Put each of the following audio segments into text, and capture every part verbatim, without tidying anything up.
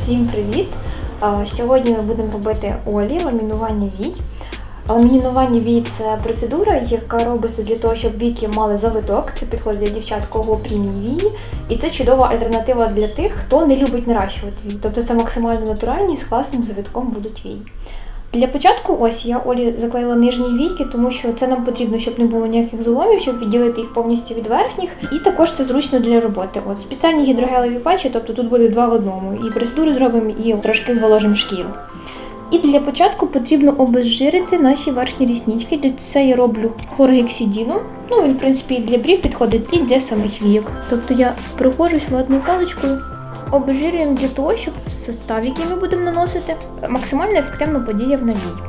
Всім привіт! Сьогодні ми будемо робити Олі ламінування вій. Ламінування вій – це процедура, яка робиться для того, щоб віки мали завиток. Це підходить для дівчат, кого прямі вії. І це чудова альтернатива для тих, хто не любить наращувати вії. Тобто це максимально натуральні, з класним завитком будуть вії. Для початку ось я Олі заклеїла нижні війки, тому що це нам потрібно, щоб не було ніяких зломів, щоб відділити їх повністю від верхніх. І також це зручно для роботи. От спеціальні гідрогелеві патчі, тобто тут буде два в одному. І процедуру зробимо, і трошки зволожимо шкіру. І для початку потрібно обезжирити наші верхні ріснички. Для цього я роблю хлоргексидіном. Ну, він, в принципі, і для брів підходить, і для самих війок. Тобто я проходжусь ватною паличкою, обезжирюємо для того, щоб состав, який ми будемо наносити, максимально ефективно подіяв на вій.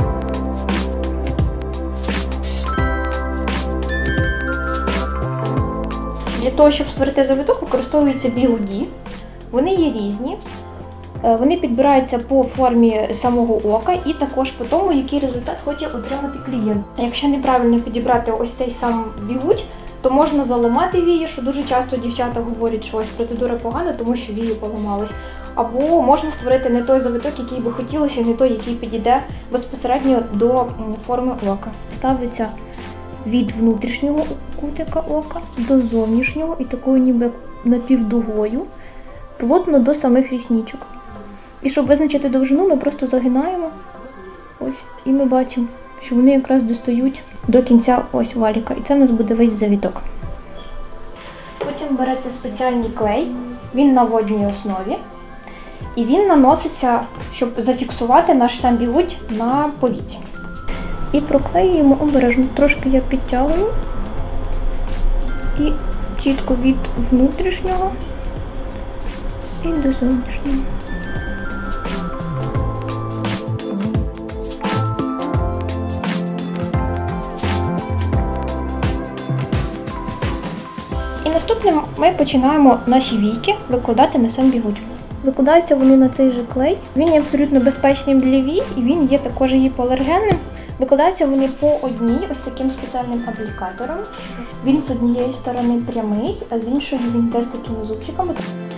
Для того, щоб створити завиток, використовуються бігуді. Вони є різні. Вони підбираються по формі самого ока і також по тому, який результат хоче отримати клієнт. Якщо неправильно підібрати ось цей сам бігудь, то можна заламати вії, що дуже часто дівчата говорять, що ось процедура погана, тому що вії поламались. Або можна створити не той завиток, який би хотілося, не той, який підійде безпосередньо до форми ока. Ставиться від внутрішнього кутика ока до зовнішнього і такою ніби напівдугою, плотно до самих рісничок. І щоб визначити довжину, ми просто загинаємо, ось, і ми бачимо, що вони якраз достають до кінця ось валіка. І це в нас буде весь завіток. Потім береться спеціальний клей, він на водній основі. І він наноситься, щоб зафіксувати наш сам бігудь на повіці. І проклеюємо обережно. Трошки я підтягую. І чітко від внутрішнього і до зовнішнього. І наступним ми починаємо наші війки викладати на сам бігудь. Викладаються вони на цей же клей. Він є абсолютно безпечним для вій, і він є також гіпоалергенним. Викладаються вони по одній, ось таким спеціальним аплікатором. Він з однієї сторони прямий, а з іншої він теж такими зубчиками.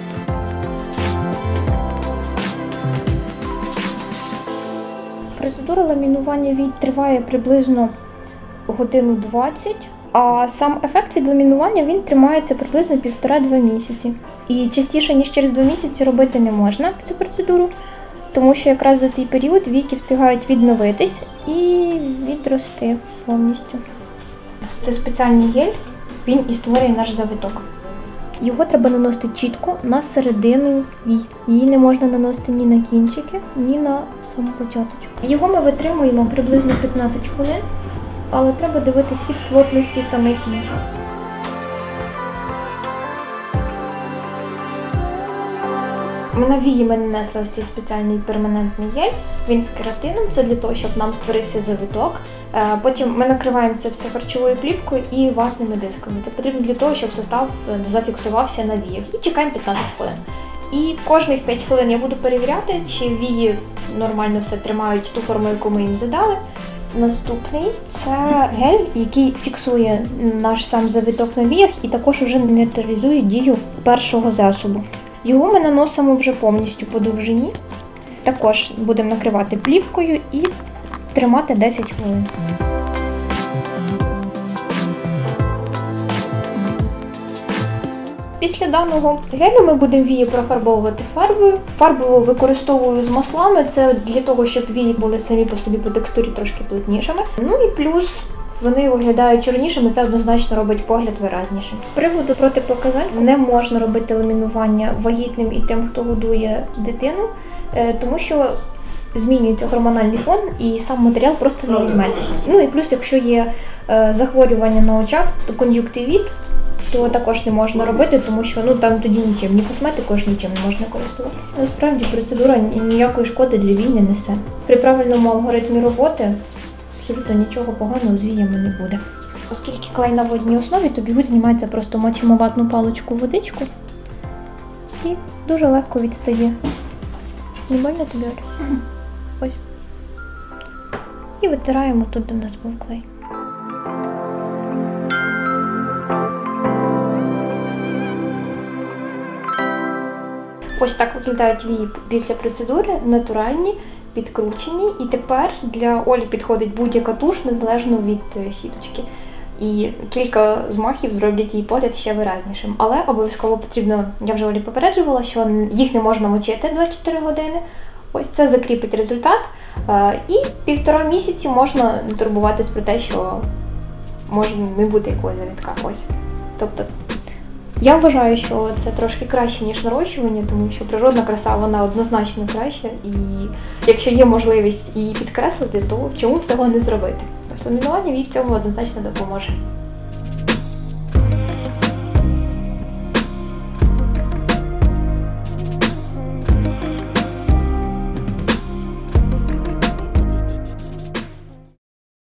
Процедура ламінування вій триває приблизно годину двадцять. А сам ефект від ламінування, він тримається приблизно півтора-два місяці. І частіше, ніж через два місяці робити не можна цю процедуру, тому що якраз за цей період віки встигають відновитись і відрости повністю. Це спеціальний гель, він і створює наш завиток. Його треба наносити чітко на середину вій. Її не можна наносити ні на кінчики, ні на саму початочку. Його ми витримуємо приблизно п'ятнадцять хвилин. Але треба дивитись від плотності самих вій. На вії ми нанесли ось цей спеціальний перманентний гель. Він з кератином, це для того, щоб нам створився завиток. Потім ми накриваємо це все харчовою плівкою і ватними дисками. Це потрібно для того, щоб состав зафіксувався на віях. І чекаємо п'ятнадцять хвилин. І кожних п'ять хвилин я буду перевіряти, чи вії нормально все тримають ту форму, яку ми їм задали. Наступний – це гель, який фіксує наш сам завиток на віях і також уже нейтралізує дію першого засобу. Його ми наносимо вже повністю по довжині. Також будемо накривати плівкою і тримати десять хвилин. Після даного гелю ми будемо вії профарбовувати фарбою. Фарбу використовую з маслами, це для того, щоб вії були самі по собі по текстурі трошки плотнішими. Ну і плюс вони виглядають чорнішими, це однозначно робить погляд виразнішим. З приводу протипоказань, не можна робити ламінування вагітним і тим, хто годує дитину, тому що змінюється гормональний фон і сам матеріал просто не візьметься. Ну і плюс, якщо є захворювання на очах, то кон'юнктивіт, то також не можна робити, тому що ну, там тоді нічим, ні косметикою ж нічим не можна користуватися. Насправді процедура ніякої шкоди для вій не несе. При правильному алгоритмі роботи абсолютно нічого поганого з віями не буде. Оскільки клей на водній основі, то бігудь знімається, просто мочимо ватну паличку в водичку і дуже легко відстає. Не больно тобі? Ось. І витираємо тут, де в нас був клей. Ось так виглядають вії після процедури, натуральні, підкручені. І тепер для Олі підходить будь-яка туш, незалежно від щіточки. І кілька змахів зроблять її погляд ще виразнішим. Але обов'язково потрібно, я вже Олі попереджувала, що їх не можна мочити двадцять чотири години. Ось це закріпить результат. І півтора місяці можна не турбуватись про те, що може не бути якогось завітка. Ось. Тобто, я вважаю, що це трошки краще, ніж нарощування, тому що природна краса, вона однозначно краща. І якщо є можливість її підкреслити, то чому б цього не зробити? Ламінування їй в цьому однозначно допоможе.